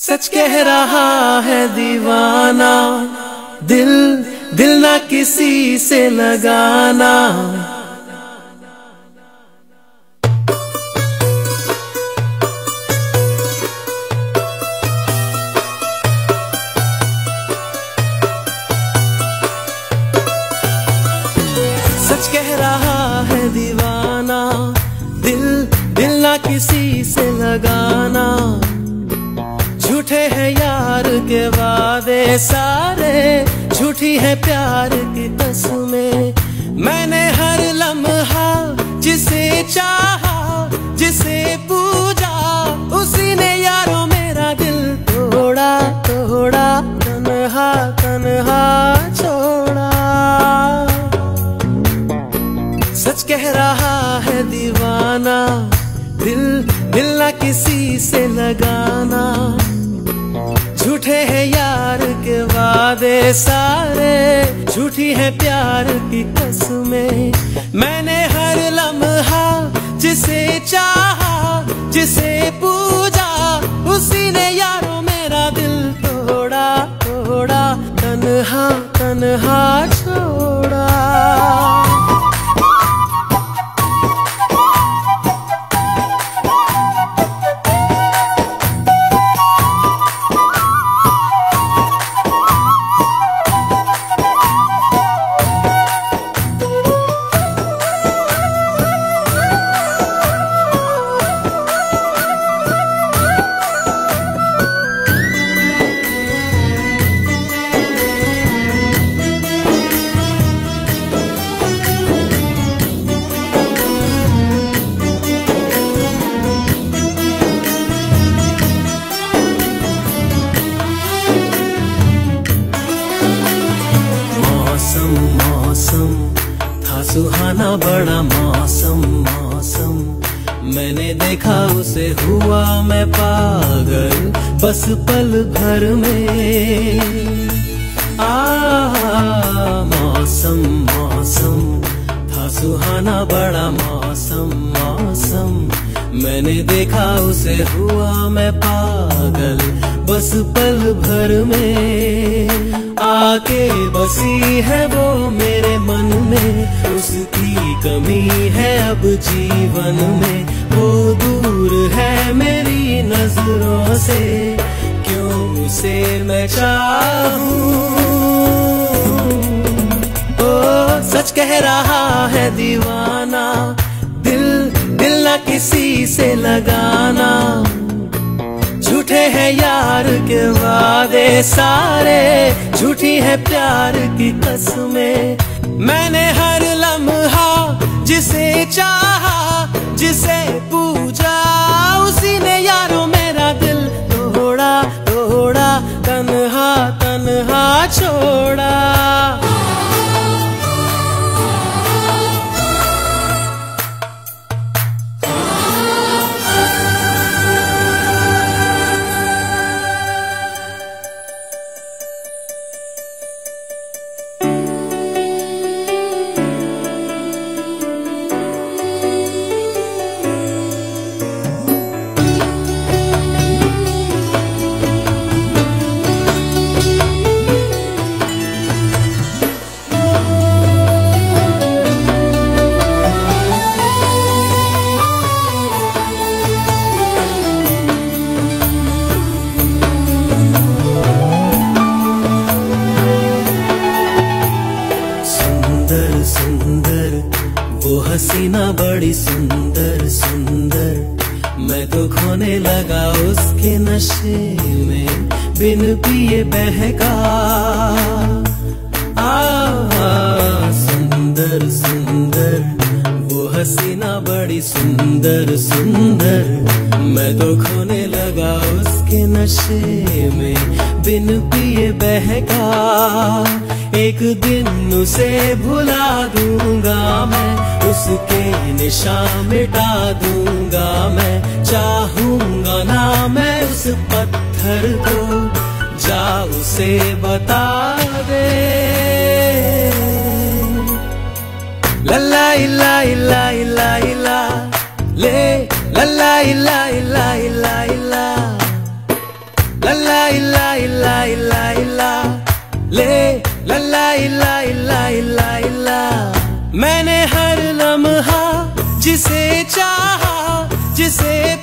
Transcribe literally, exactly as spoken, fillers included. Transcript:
सच कह रहा है दीवाना, दिल दिल ना किसी से लगाना। सच कह रहा है दीवाना, दिल दिल ना किसी से लगाना। झूठे हैं यार के वादे सारे, झूठी है प्यार की कसमें। मैंने हर लम्हा जिसे चाहा, जिसे पूजा, उसी ने यारों मेरा दिल तोड़ा तोड़ा, तन्हा तन्हा छोड़ा। सच कह रहा है दीवाना, दिल दिल ना किसी से लगाना। झूठे हैं यार के वादे सारे, झूठी है प्यार की कसमें। मैंने हर लम्हा जिसे चाहा, जिसे पूजा, उसी ने यारों मेरा दिल तोड़ा तोड़ा, तन्हा तन्हा छोड़ा। मौसम था सुहाना बड़ा मौसम मौसम, मैंने देखा उसे हुआ मैं पागल बस पल भर में। आ मौसम मौसम था सुहाना बड़ा मौसम मौसम, मैंने देखा उसे हुआ मैं पागल बस पल भर में। आके बसी है वो मेरे मन में, उसकी कमी है अब जीवन में। वो दूर है मेरी नजरों से, क्यों उसे मैं चाहूं। ओ सच कह रहा है दीवाना, दिल दिल ना किसी से लगाना। झूठे हैं यार के वादे सारे, झूठी है प्यार की कसमें। मैंने हर लम्हा जिसे चाहा, जिसे पूजा, उसी ने यारों मेरा दिल तोड़ा तोड़ा, तन्हा तन्हा छोड़ा। सुंदर वो हसीना बड़ी सुंदर सुंदर, मैं तो खोने लगा उसके नशे में, बिन पिए बहका। आ सुंदर सुंदर वो हसीना बड़ी सुंदर सुंदर, मैं तो खोने लगा उसके नशे में, बिन पिए बहका। एक दिन उसे भुला दूंगा मैं, उसके निशान मिटा दूंगा मैं। चाहूंगा ना मैं उस पत्थर को, जा उसे बता दे। लल्ला इला इला इला इला ले, लल्ला इला इला इला इला, लल्ला इला इला इला इला ले ला ला इला इला इला इला। मैंने हर लम्हा जिसे चाहा, जिसे